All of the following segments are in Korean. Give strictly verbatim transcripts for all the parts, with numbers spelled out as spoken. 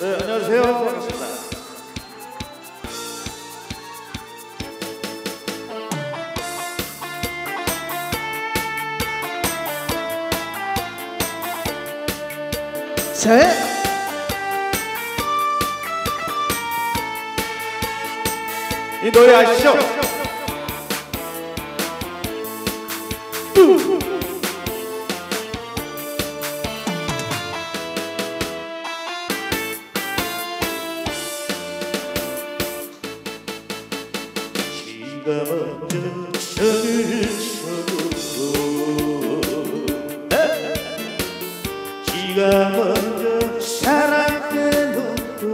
네, 안녕하세요. 반갑습니다. 셋. 이 노래 아시죠? 지가 먼저 선을 서고 지가 먼저 사랑해놓고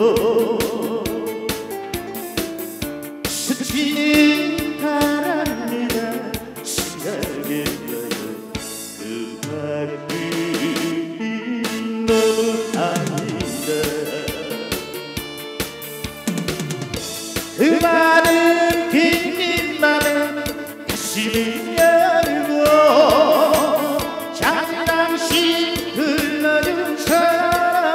스치는 바람이라 시달겠어요. 그 발길이 너무 아니다. 그 많은 빈 맘에 가슴을 열고 잠시 흘러준 사랑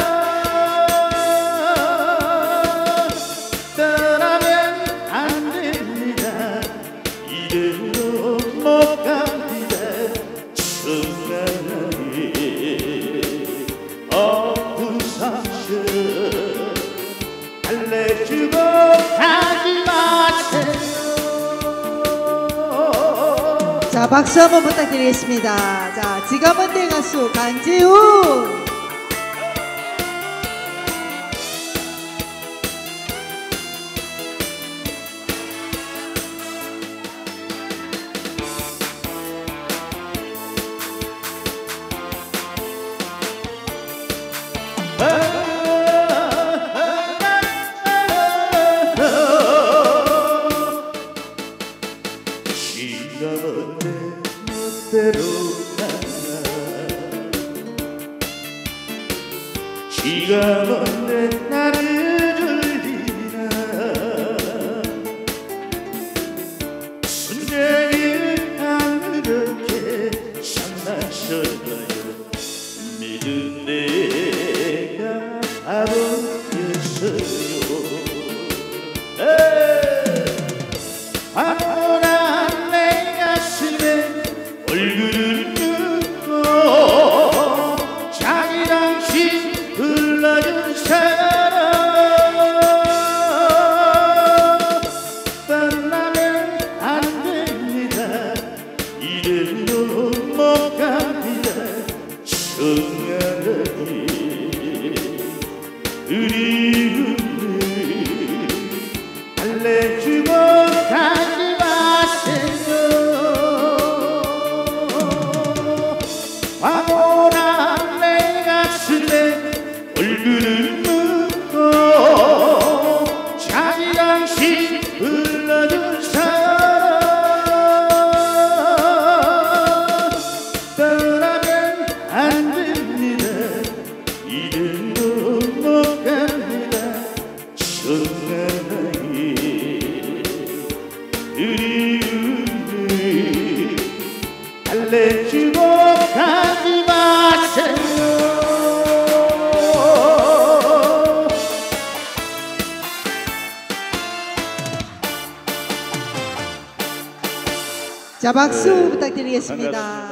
떠나면 안 됩니다. 이대로 못 갑니다. 순간에 어떤 상처 달래주고 가지 마세요. 자, 박수 한번 부탁드리겠습니다. 자, 지가먼데 가수 간지훈. 지가 먼저 멋대로 가나 지가 먼저 나를 돌리나 순전히 안 그렇게 장난쳤나요. 믿은 내가 바보였어요. 바보란 내 가슴에 얼굴을 묻고 자기 당신 불러준 사람 떠나면 안 됩니다. 이대로 못 갑니다. 순간이 그리움을 달래주고 가지 마세요. 바보란 내 가슴에 얼굴을 묻고 자기 당신 불러준 사람 떠나면 안 됩니다. 이대로 못 갑니다. 순간이 그리움을 달래주고 가지 마세요. 자, 박수 네, 부탁드리겠습니다. 반갑습니다.